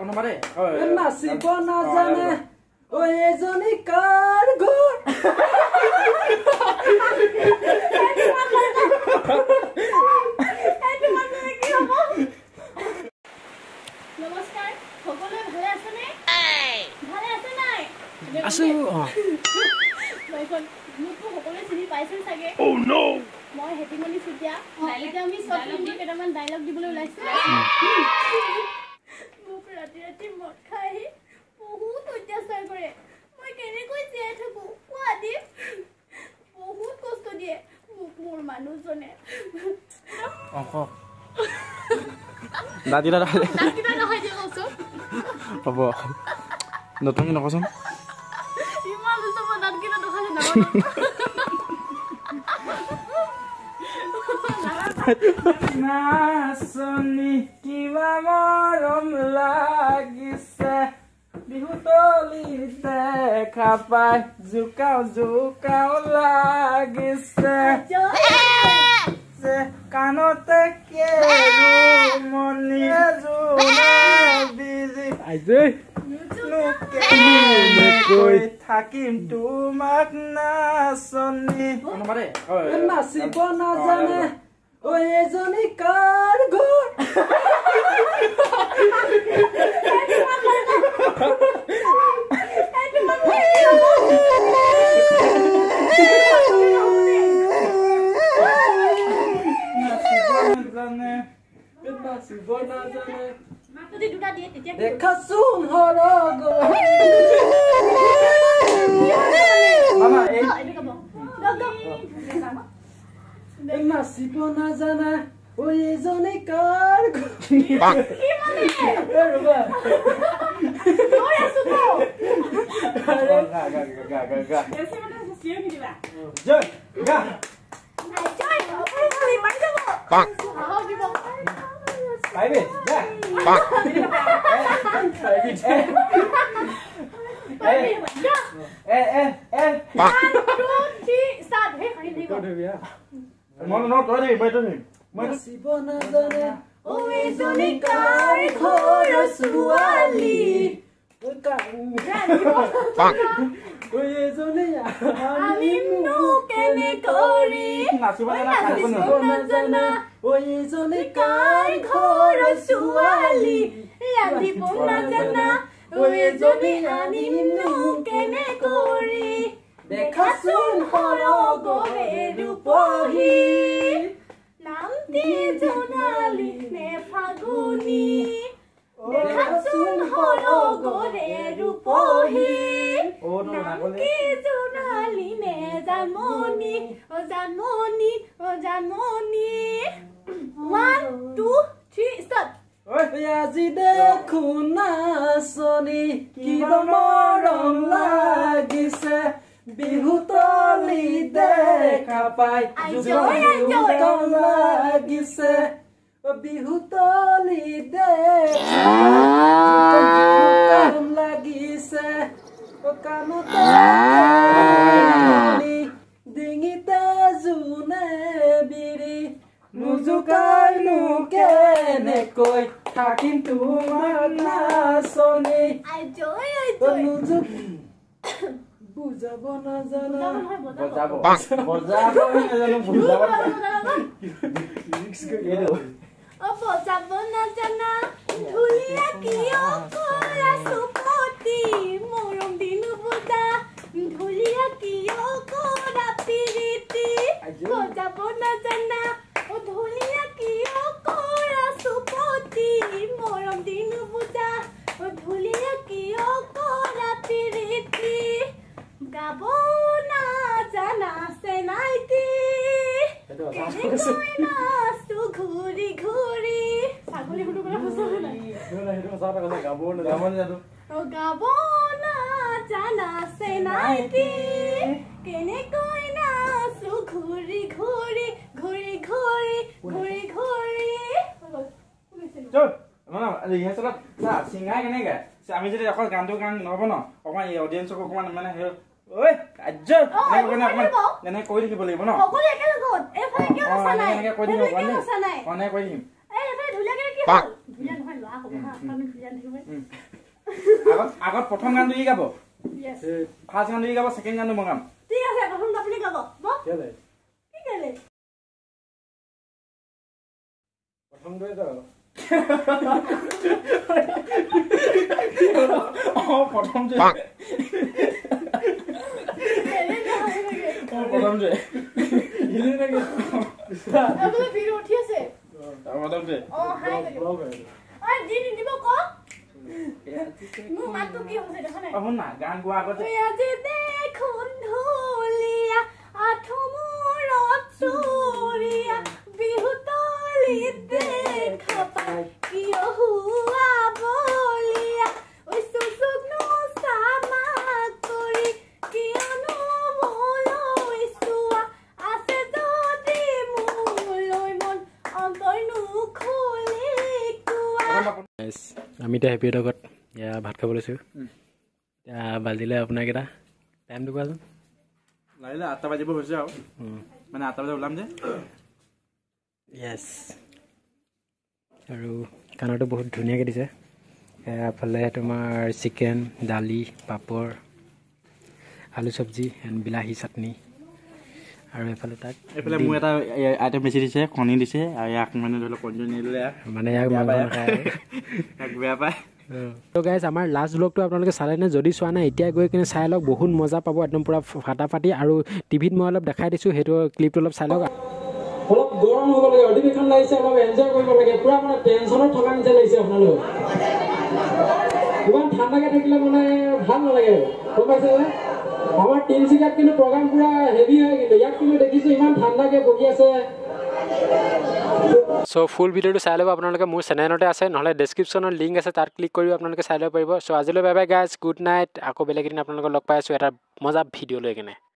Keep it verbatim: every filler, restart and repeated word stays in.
অনুমাৰে নাচিব নাজানে ঐ এজনী কাৰ ঘৰ নমস্কাৰ সকলোৱে ভালে আছেনে ভালে আছে নাই আছো মইখন মোকতো সকলোৱে চিনি পাইছে চাগে ও নো মই হেতিমণি চুতীয়া এতিয়া আমি চব মিলি কেইটামান ডায়লগ দিবলৈ ওলাইছো মোক ৰাতি ৰাতি মদ খাই বহুত অত্যাচাৰ কৰে মই কেনেকৈ জীয়াই থাকো কোৱাদি বহুত কষ্ট দিয়ে মোক মোৰ মানুহজনে অক দাদিলা দাদিলা নহয় যে কৈছো হ'ব নতুনকৈ নকচোন ইমান দুষ্ট মই দাদিলা নহয় না নাচনি কিবা মৰম লাগিছে বিহুতলি দেখা পাই জোকাও জোকাও লাগিছে কাণতে কেৰুমণিয়ে জোনে বিজি কৈ থাকিম তোমাক নাচনি নাচিব নাজানে ঐ এজনী কাৰ ঘৰ দেখাচোন হৰ নাচিব নাজানা ঐ এজনী কাৰ নাচিব নাজানে ঐ এজনী কাৰ ঘৰ ছোৱালী ঐ এজনী আনিমনো কেনে কৰি নাচিব নাজানা ঐ এজনী কাৰ ঘৰ ছোৱালী ৰান্ধিব নাজানা ঐ এজনী আনিমনো কেনে কৰি দেখাচোন সৰগৰে ৰূপহী নামটি জোনালী নে ফাগুনী দেখাচোন সৰগৰে ৰূপহী নামটি জোনালী নে জানমণি অ জানমণি অ Janmoni one two three start আজি দেখোন নাচনি কিবা মৰম লাগিছে বিহুতলি দেখা পাই জোকাও লাগিছে বিহুতলি দেখা লাগিছে কাণতে ডিঙিতে জোনে বিৰি নুজুকাইনো কেনেকৈ থাকিম তোমাক নাচনি নুজুক বুজাব নাজানা বজাব বজাব নাজানো বুজাব বজাব নাজানা ধুলিয়া কিয় কৰা সুপতি মৰম দিনো বুজা ধুলিয়া কিয় কৰা পিৰিতি বজাব নাজানা ধুলিয়া কিয় কৰা সুপতি মৰম দিনো বুজা ধুলিয়া কিয় কৰা পিৰিতি গাব নাজানা চেনাইতি কেনেকৈ নাচো ঘূৰি ঘূৰি ছাগলী সুটো কৰা সঁচা নাই গাব নাজানা চেনাইতি কেনেকৈ নাচো ঘূৰি ঘূৰি ঘূৰি ঘূৰি ঘূৰি ঘূৰি চিঙাই কেনেকে আমি যদি অকল গানটো গান নহব ন অকমান এই অডিয়েঞ্চক অকমান মানে ঐ কাৰ্য এনেকে কৈ থাকিব লাগিব ন কৈ দিম হা আমি জানি থাকিব আগত আগত প্ৰথম গানটো কি গাব ইয়েস ফাৰ্ষ্ট গানটো কি গাব সেকেন্ড গানটো মই গাম ঠিক আছে প্ৰথম আপুনি গাব ব কেলে কি কেলে প্ৰথম গৈ দাও ও প্ৰথম যে কেলে না লাগে ও প্ৰথম যে ইলি লাগে আপুনি ভিডিও উঠি আছে প্ৰথম যে ও হাই লাগে আই দিন দিব ক মোৰ মাতটো কি হৈছে দেখা নাই শুন না গান গোৱা আগতে আজি দেখোন ঢোলিয়া আঠমূৰত চুৰিয়া বিহুতলিত দেখা পাই কিয় হুৱা বলিয়া ঐ সুসুগ্নো সামা কৰি কিয়নো মোলৈ চোৱা আছে যদি মোলৈ মন অন্তৰনো খুলি কোৱা আমি এতিয়া হেপি ডগত ইয়া ভাত খাব লৈছোঁ এতিয়া বাজিলে আপোনাক এটা টাইমটো কোৱাচোন লাগিলে আঠটা বাজিব হৈছে আৰু মানে আঠটা বজাত ওলাম যে য়েছ আৰু খানাটো বহুত ধুনীয়াকৈ দিছে এফালে তোমাৰ চিকেন দালি পাপৰ আলু চব্জি এণ্ড বিলাহী চাটনি আৰু এফালে তাক এইফালে মোৰ এটা আইটেম বেছি দিছে কণী দিছে আৰু ইয়াক মানে ধৰি লওক কণী নিদিলে মানে ইয়াক মাংস নাখায় ইয়াক বেয়া পায় তো গাইজ আমাৰ লাষ্ট ব্লগটো আপোনালোকে চালে নে যদি চোৱা নাই এতিয়া গৈ কিনে চাই লওক বহুত মজা পাব একদম পূৰা ফাটাফাটি আৰু টিভিত মই অলপ দেখাই দিছোঁ সেইটো ক্লিপটো অলপ চাই লওক অলপ গৰম হ'ব লাগে অধিৱেশন লাগিছে অলপ এনজয় কৰিব লাগে পূৰা মানে টেনশ্যনত থকা নিচিনা লাগিছে আপোনালোক ইমান ঠাণ্ডাকৈ থাকিলে মানে ভাল নালাগে গম পাইছে আমাৰ তিনিচুকীয়াত কিন্তু প্ৰগ্ৰাম পূৰা হেভি হয় কিন্তু ইয়াত কিন্তু দেখিছোঁ ইমান ঠাণ্ডাকৈ বহি আছে চ' ফুল ভিডিঅ'টো চাই ল'ব আপোনালোকে মোৰ চেনেলতে আছে নহ'লে ডেছক্ৰিপশ্যনৰ লিংক আছে তাত ক্লিক কৰি আপোনালোকে চাই ল'ব পাৰিব চ' আজিলৈ bye bye guys good night আকৌ বেলেগ এদিন আপোনালোকক লগ পাই আছোঁ এটা মজা ভিডিঅ' লৈ কিনে